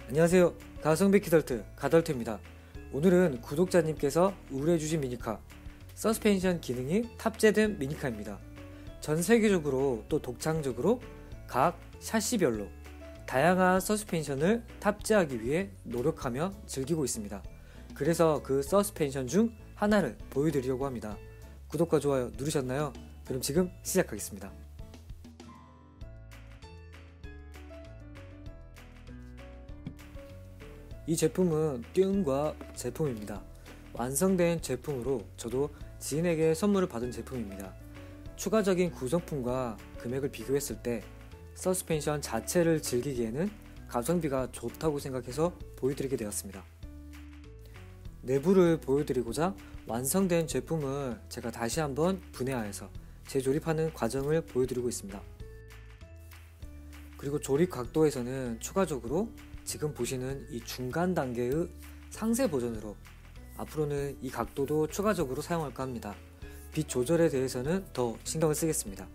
안녕하세요. 가성비 키덜트 가덜트입니다. 오늘은 구독자님께서 의뢰해주신 미니카 서스펜션 기능이 탑재된 미니카입니다. 전 세계적으로 또 독창적으로 각 샤시별로 다양한 서스펜션을 탑재하기 위해 노력하며 즐기고 있습니다. 그래서 그 서스펜션 중 하나를 보여드리려고 합니다. 구독과 좋아요 누르셨나요? 그럼 지금 시작하겠습니다. 이 제품은 뚠과 제품입니다. 완성된 제품으로 저도 지인에게 선물을 받은 제품입니다. 추가적인 구성품과 금액을 비교했을 때 서스펜션 자체를 즐기기에는 가성비가 좋다고 생각해서 보여드리게 되었습니다. 내부를 보여드리고자 완성된 제품을 제가 다시 한번 분해하여서 재조립하는 과정을 보여드리고 있습니다. 그리고 조립 각도에서는 추가적으로 지금 보시는 이 중간 단계의 상세 버전으로 앞으로는 이 각도도 추가적으로 사용할까 합니다. 빛 조절에 대해서는 더 신경을 쓰겠습니다.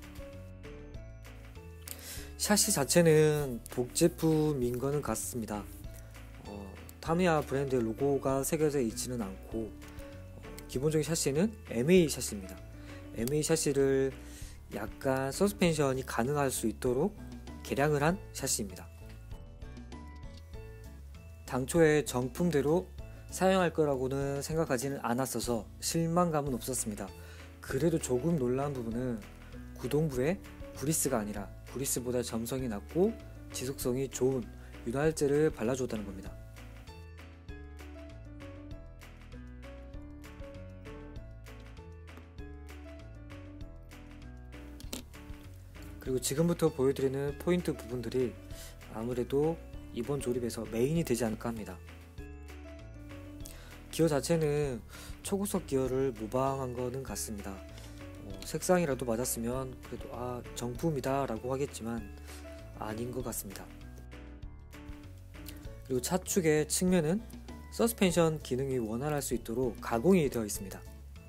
샤시 자체는 복제품인 거는 같습니다. 타미야 브랜드의 로고가 새겨져 있지는 않고 기본적인 샤시는 MA 샤시입니다. MA 샤시를 약간 서스펜션이 가능할 수 있도록 개량을 한 샤시입니다. 당초에 정품대로 사용할 거라고는 생각하지는 않았어서 실망감은 없었습니다. 그래도 조금 놀라운 부분은 구동부에 구리스가 아니라 구리스보다 점성이 낮고 지속성이 좋은 윤활제를 발라주었다는 겁니다. 그리고 지금부터 보여드리는 포인트 부분들이 아무래도 이번 조립에서 메인이 되지 않을까 합니다. 기어 자체는 초고속 기어를 모방한 거는 같습니다. 색상이라도 맞았으면 그래도 정품이다 라고 하겠지만 아닌 것 같습니다. 그리고 차축의 측면은 서스펜션 기능이 원활할 수 있도록 가공이 되어 있습니다.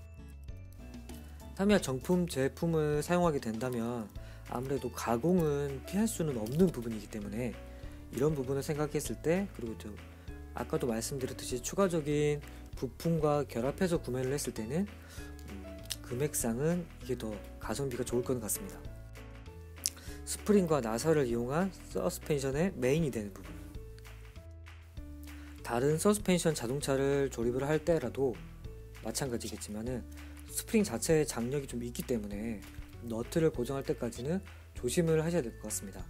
타미야 정품 제품을 사용하게 된다면 아무래도 가공은 피할 수는 없는 부분이기 때문에 이런 부분을 생각했을 때, 그리고 또 아까도 말씀드렸듯이 추가적인 부품과 결합해서 구매를 했을 때는 금액상은 이게 더 가성비가 좋을 것 같습니다. 스프링과 나사를 이용한 서스펜션의 메인이 되는 부분, 다른 서스펜션 자동차를 조립을 할 때라도 마찬가지겠지만은 스프링 자체의 장력이 좀 있기 때문에 너트를 고정할 때까지는 조심을 하셔야 될 것 같습니다.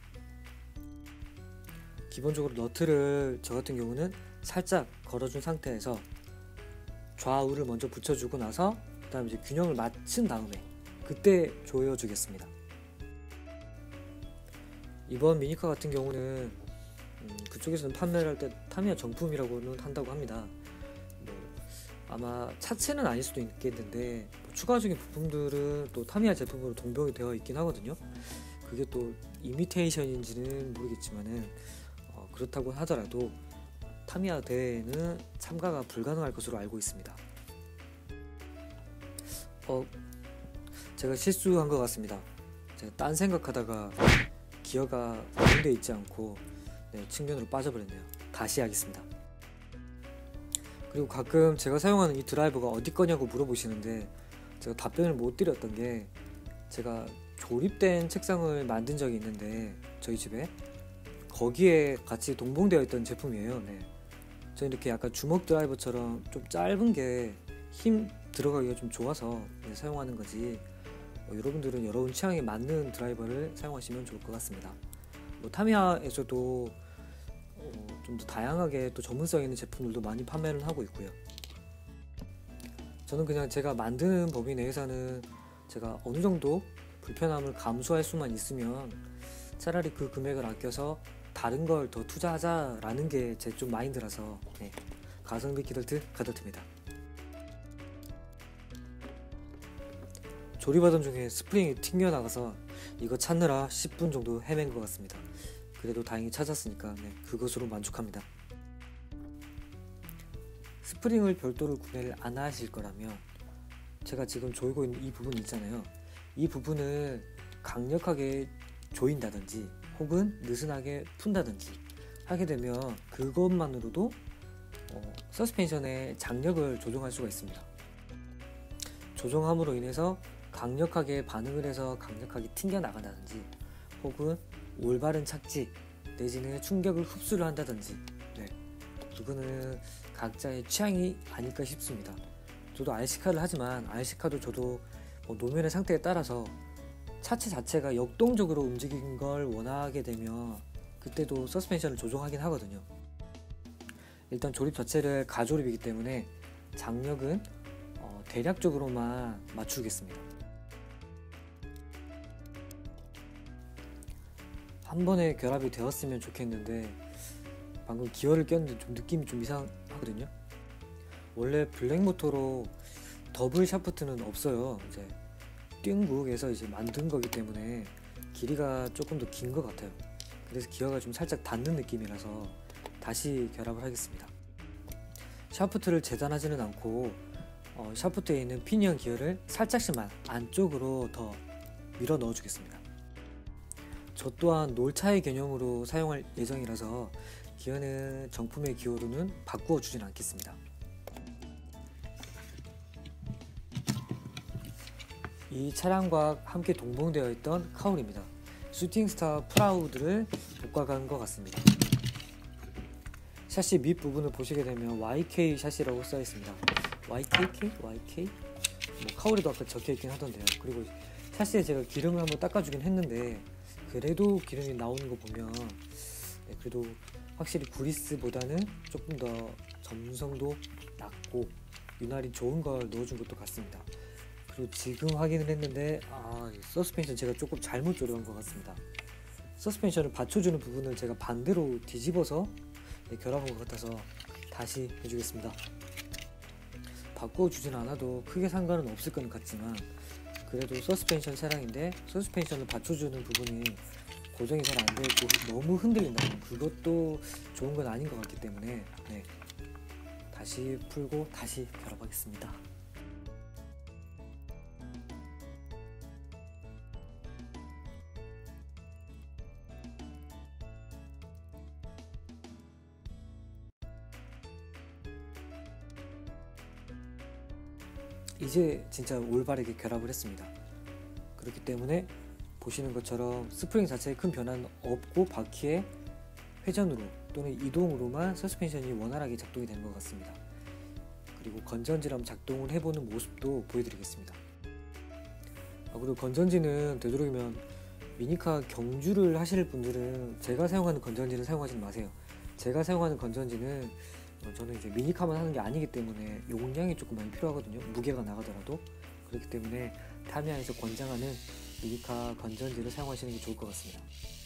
기본적으로 너트를 저 같은 경우는 살짝 걸어준 상태에서 좌우를 먼저 붙여주고 나서 그 다음에 이제 균형을 맞춘 다음에 그때 조여주겠습니다. 이번 미니카 같은 경우는 그쪽에서는 판매를 할 때 타미야 정품이라고는 한다고 합니다. 아마 차체는 아닐 수도 있겠는데 추가적인 부품들은 또 타미야 제품으로 동봉이 되어 있긴 하거든요. 그게 또 이미테이션인지는 모르겠지만은 그렇다고 하더라도 타미야 대회에는 참가가 불가능할 것으로 알고 있습니다. 제가 실수한 것 같습니다. 제가 딴 생각하다가 기어가 고정되어 있지 않고 측면으로 빠져버렸네요. 다시 하겠습니다. 그리고 가끔 제가 사용하는 이 드라이버가 어디 거냐고 물어보시는데 제가 답변을 못 드렸던 게, 제가 조립된 책상을 만든 적이 있는데 저희 집에 거기에 같이 동봉되어 있던 제품이에요. 저는 이렇게 약간 주먹 드라이버처럼 좀 짧은 게 힘 들어가기가 좀 좋아서 사용하는 거지, 여러분들은 여러분 취향에 맞는 드라이버를 사용하시면 좋을 것 같습니다. 타미야에서도 좀 더 다양하게 또 전문성 있는 제품들도 많이 판매를 하고 있고요. 저는 그냥 제가 만드는 범위 내에서는 제가 어느 정도 불편함을 감수할 수만 있으면 차라리 그 금액을 아껴서 다른 걸 더 투자하자라는 게 제 좀 마인드라서 가성비 키덜트 가덜트입니다. 조립하던 중에 스프링이 튕겨나가서 이거 찾느라 10분 정도 헤맨 것 같습니다. 그래도 다행히 찾았으니까 그것으로 만족합니다. 스프링을 별도로 구매를 안 하실 거라면 제가 지금 조이고 있는 이 부분 있잖아요. 이 부분을 강력하게 조인다든지 혹은 느슨하게 푼다든지 하게 되면 그것만으로도 서스펜션의 장력을 조정할 수가 있습니다. 조정함으로 인해서 강력하게 반응을 해서 강력하게 튕겨나간다든지, 혹은 올바른 착지 내지는 충격을 흡수를 한다든지, 그거는 각자의 취향이 아닐까 싶습니다. 저도 RC카를 하지만 RC카도 저도 노면의 상태에 따라서 차체 자체가 역동적으로 움직이는 걸 원하게 되면 그때도 서스펜션을 조정하긴 하거든요. 일단 조립 자체를 가조립이기 때문에 장력은 대략적으로만 맞추겠습니다. 한 번에 결합이 되었으면 좋겠는데 방금 기어를 꼈는데 좀 느낌이 좀 이상하거든요. 원래 블랙모터로 더블 샤프트는 없어요. 이제 띵국에서 이제 만든 거기 때문에 길이가 조금 더 긴 것 같아요. 그래서 기어가 좀 살짝 닿는 느낌이라서 다시 결합을 하겠습니다. 샤프트를 재단하지는 않고 샤프트에 있는 피니언 기어를 살짝씩만 안쪽으로 더 밀어 넣어 주겠습니다. 저 또한 놀차의 개념으로 사용할 예정이라서 기어는 정품의 기어로는 바꾸어 주진 않겠습니다. 이 차량과 함께 동봉되어 있던 카울입니다. 슈팅스타 프라우드를 복각한 것 같습니다. 샤시 밑부분을 보시게 되면 YK 샤시라고 써 있습니다. YKK? YK? 카울에도 아까 적혀 있긴 하던데요. 그리고 샤시에 제가 기름을 한번 닦아주긴 했는데 그래도 기름이 나오는 거 보면 그래도 확실히 구리스보다는 조금 더 점성도 낮고 윤활이 좋은 걸 넣어준 것도 같습니다. 그리고 지금 확인을 했는데 서스펜션 제가 조금 잘못 조립한 것 같습니다. 서스펜션을 받쳐주는 부분을 제가 반대로 뒤집어서 결합한 것 같아서 다시 해주겠습니다. 바꿔주진 않아도 크게 상관은 없을 것 같지만 그래도 서스펜션 차량인데 서스펜션을 받쳐주는 부분이 고정이 잘 안 되고 너무 흔들린다면 그것도 좋은 건 아닌 것 같기 때문에 다시 풀고 다시 결합하겠습니다. 이제 진짜 올바르게 결합을 했습니다. 그렇기 때문에 보시는 것처럼 스프링 자체에 큰 변화는 없고 바퀴의 회전으로 또는 이동으로만 서스펜션이 원활하게 작동이 되는 것 같습니다. 그리고 건전지랑 작동을 해보는 모습도 보여드리겠습니다. 그리고 건전지는 되도록이면 미니카 경주를 하실 분들은 제가 사용하는 건전지를 사용하지 마세요. 제가 사용하는 건전지는 저는 이제 미니카만 하는 게 아니기 때문에 용량이 조금 많이 필요하거든요. 무게가 나가더라도. 그렇기 때문에 타미야에서 권장하는 미니카 건전지를 사용하시는 게 좋을 것 같습니다.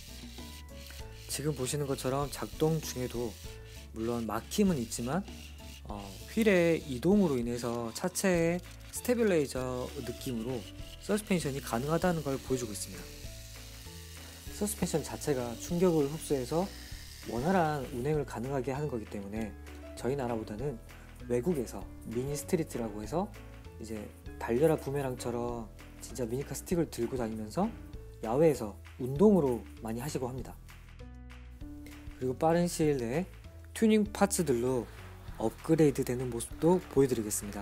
지금 보시는 것처럼 작동 중에도 물론 막힘은 있지만 휠의 이동으로 인해서 차체의 스테빌레이저 느낌으로 서스펜션이 가능하다는 걸 보여주고 있습니다. 서스펜션 자체가 충격을 흡수해서 원활한 운행을 가능하게 하는 거기 때문에 저희 나라보다는 외국에서 미니 스트리트라고 해서 이제 달려라 부메랑처럼 진짜 미니카 스틱을 들고 다니면서 야외에서 운동으로 많이 하시고 합니다. 그리고 빠른 시일 내에 튜닝 파츠들로 업그레이드 되는 모습도 보여드리겠습니다.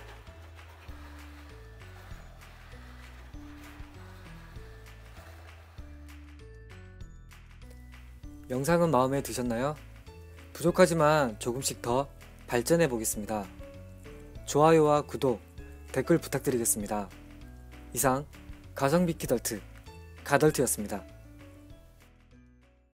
영상은 마음에 드셨나요? 부족하지만 조금씩 더 발전해 보겠습니다. 좋아요와 구독, 댓글 부탁드리겠습니다. 이상 가성비 키덜트 가덜트였습니다.